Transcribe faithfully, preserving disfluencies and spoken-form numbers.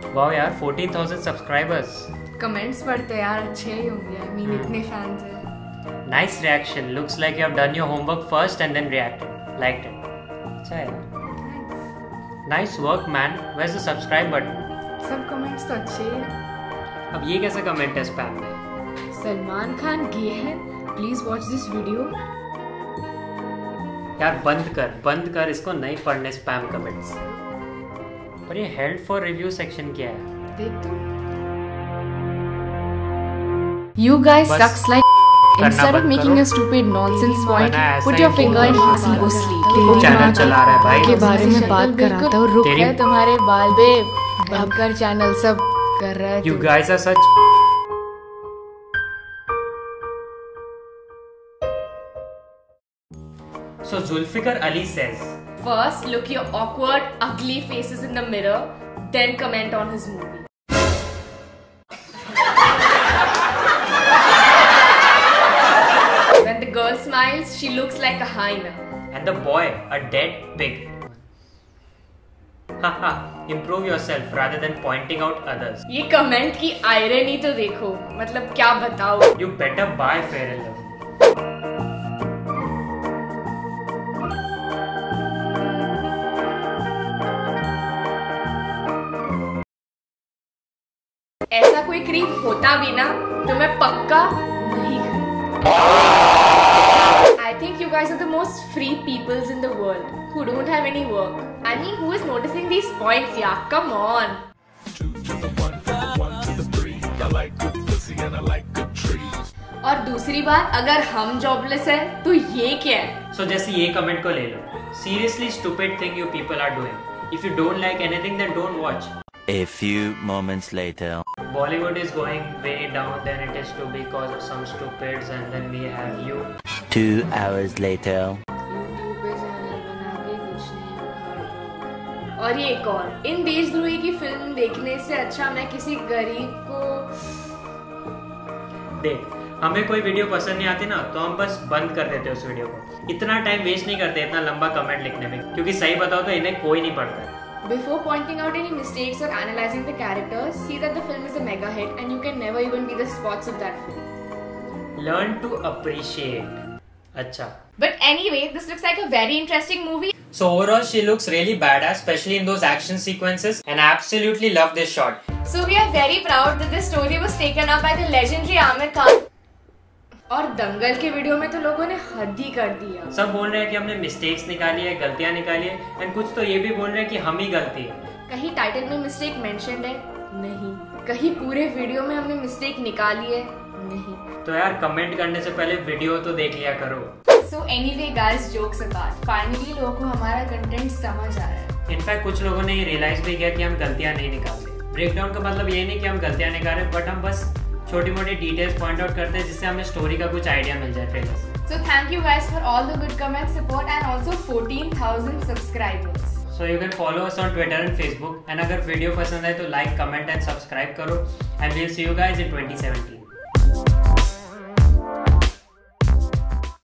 Wow यार, fourteen thousand subscribers. Comments पढ़ते यार, अच्छे ही होंगे। आई मीन इतने फैंस हैं। Nice reaction. Looks like you have done your homework first and then reacted. Liked it. अच्छा है यार। Nice work man. Where's the subscribe button? सब कमेंट्स तो अच्छे हैं। अब ये कैसा कमेंट है स्पैम में? सलमान खान गे है, प्लीज वॉच दिस वीडियो। यार बंद कर बंद कर इसको, नहीं पढ़ने स्पैम कमेंट्स। पर ये हेल्ड फॉर रिव्यू सेक्शन क्या है? देख तू। You guys sucks like instead of making a stupid nonsense point, put your finger in hasi go sleep. Channel चला रहा है भाई के बारे में बात कर रहा था और रुक गए तुम्हारे बाल बे। अब कर चैनल सब कर रहा है। You guys are such So Zulfikar Ali says, first look your awkward, ugly faces in the mirror, then comment on his movie. When the girl smiles, she looks like a hyena. and the boy a dead pig. Haha, improve yourself rather than pointing out others. ये comment की irony तो देखो, मतलब क्या बताओ। You better buy Fair and Lovely. ऐसा कोई cream होता भी ना तो मैं पक्का नहीं खरीदती। I think you guys are the most free peoples in the world who don't have any work. I mean, who is noticing these points? Yeah, come on. और दूसरी बात, अगर हम जॉबलेस हैं तो ये क्या है? So जैसे ये कमेंट को ले लो. Seriously stupid thing you people are doing. If you don't like anything, then don't watch. A few moments later. Bollywood is going way down than it is to because of some stupids, and then we have you. Two hours later. YouTube पे channel बना के कुछ नहीं उखाड़। और ये एक और, इन देशद्रोही की फिल्म देखने से अच्छा मैं किसी गरीब को। देख, हमें कोई वीडियो पसंद नहीं आती ना तो हम बस बंद कर देते उस वीडियो को। इतना टाइम वेस्ट नहीं करते इतना लंबा कमेंट लिखने में, क्योंकि सही बताओ तो इन्हें कोई नहीं पढ़ता है। Before pointing out any mistakes or analyzing the characters, see that the film is a mega hit and you can never even be the spots of that film. Learn to appreciate. अच्छा. But anyway, this looks like a very interesting movie. So overall, she looks really badass, especially in those action sequences, and I absolutely love this shot. So we are very proud that this story was taken up by the legendary Aamir Khan. और दंगल के video में तो लोगों ने हद ही कर दिया। सब बोल रहे हैं कि हमने मिस्टेक्स निकाली है, गलतियां निकाली है, एंड कुछ तो ये भी बोल रहे हैं कि हम ही गलती है। कहीं टाइटल में मिस्टेक मेंशन्ड है? नहीं। कहीं पूरे वीडियो में हमने मिस्टेक निकाली है? नहीं। तो यार कमेंट करने से पहले वीडियो तो देख लिया करो। So anyway guys, jokes apart, finally लोगों को हमारा कंटेंट समझ आ रहा है। इनफैक्ट कुछ लोगों ने ये रियलाइज भी किया कि हम गलतियां नहीं निकालते। ब्रेकडाउन का मतलब ये नहीं कि हम गलतियां निकाल रहे, बट हम बस छोटी मोटी डिटेल्स पॉइंट आउट करते हैं जिससे हमें स्टोरी का कुछ आइडिया मिल जाए ट्रेलर से। So thank you guys for all the good comments, support and also fourteen thousand subscribers. So you can follow us on Twitter and Facebook, and अगर video पसंद आए तो लाइक, कमेंट एंड सब्सक्राइब करो, and we'll see you guys in twenty seventeen.